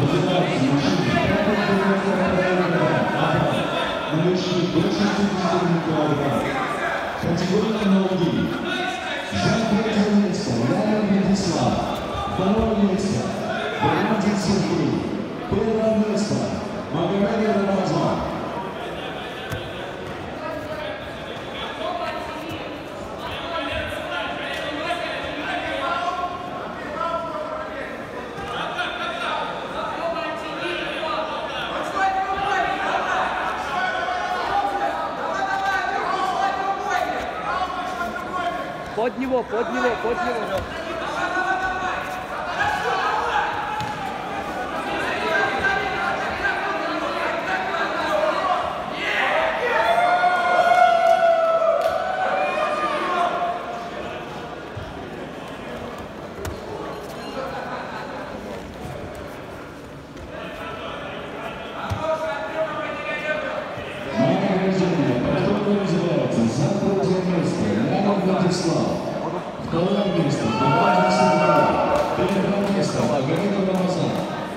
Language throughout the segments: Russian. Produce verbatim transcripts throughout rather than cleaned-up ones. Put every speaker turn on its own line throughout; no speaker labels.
Новички до шестидесяти килограмм. Категория ноги. За третье место Ляля Владислав. Второе место Бernardin Сергей. Первое место Магомедов Рамазан.
Под него, под него, под него.
Второе место Бernardin Сергей. Первое место Магомедов Рамазан.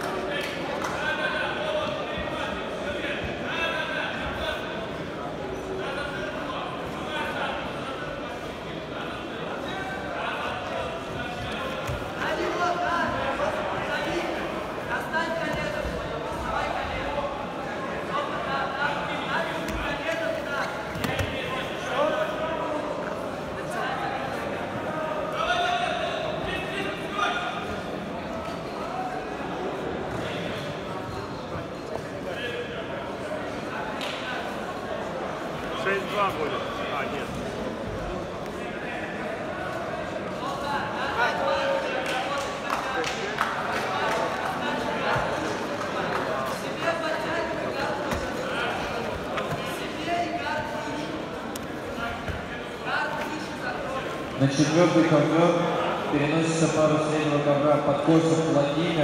шесть-два будет. А, нет.
На четвертый ковер переносится пару среднего ковра Подкосов Владимир,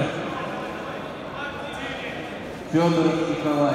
Федоров Николай.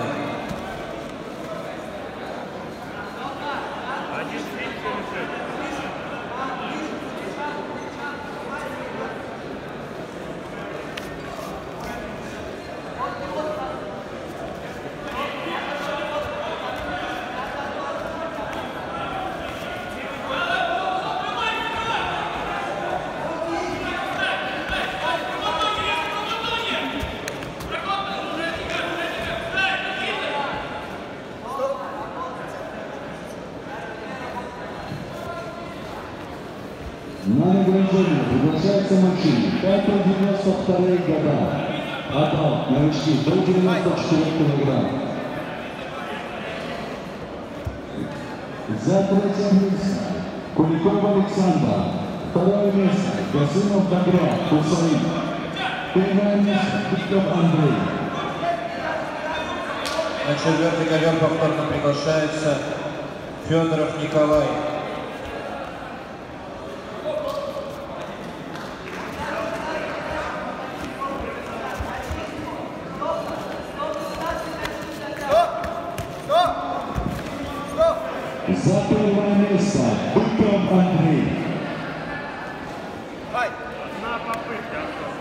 На награждение приглашается мужчины пятого девяносто вторые года. Отдал новички до девяноста четырёх килограмм. За третье место Куликов Александр. Второе место Гасымов Добро Хусаин. Первое место Виктор Андрей.
На четвертый ковер повторно приглашается Федоров Николай.
За первое место Быков Андрей.
Одна попытка.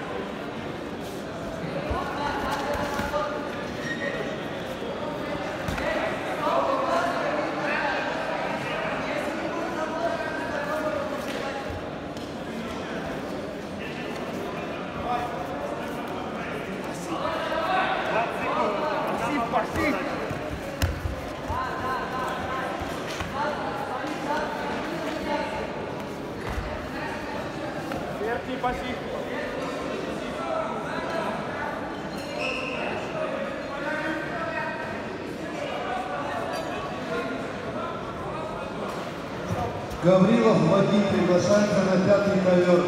Гаврилов Вадим приглашается на пятый ковер.